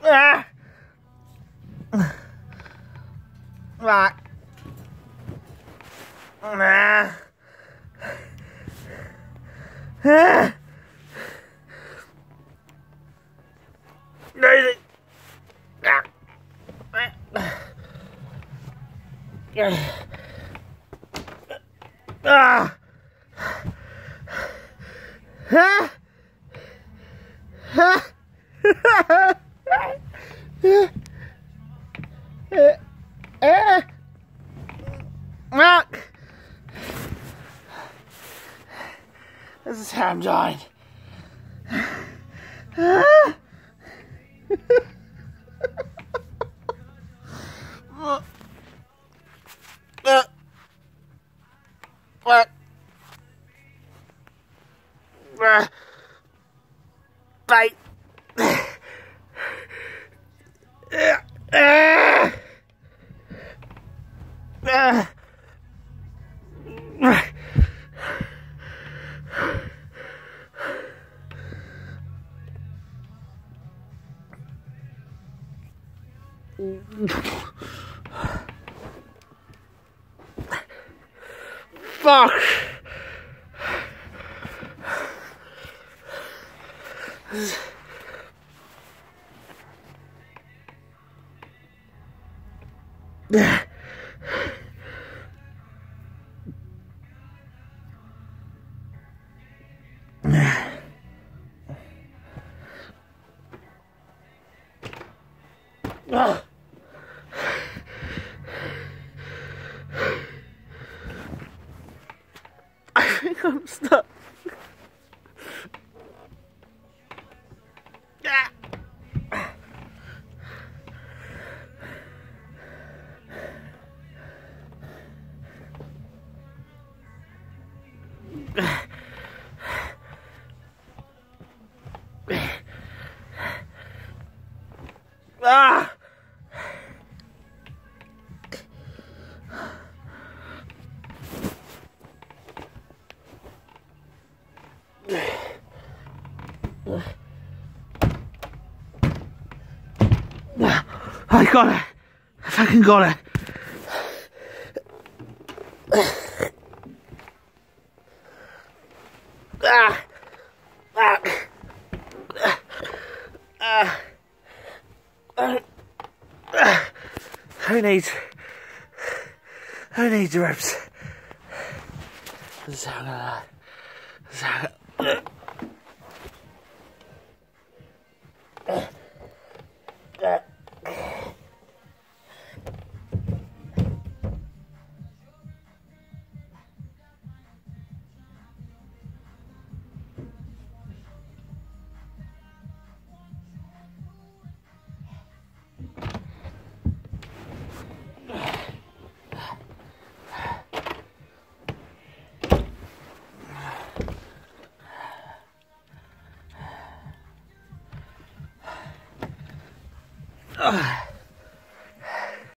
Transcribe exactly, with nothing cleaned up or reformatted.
Ah! Right. Ah. Ah. Lazy. Ah. Ah. Ah. Ah. Mark! This is how I'm dying. What? Bite. Fuck. I think I'm stuck. Ah! I got it. I fucking got it. Ah. Ah. Ah. Ah. Ah. Who needs Who needs the ropes? This is how I'm gonna This is how I'm gonna Ugh.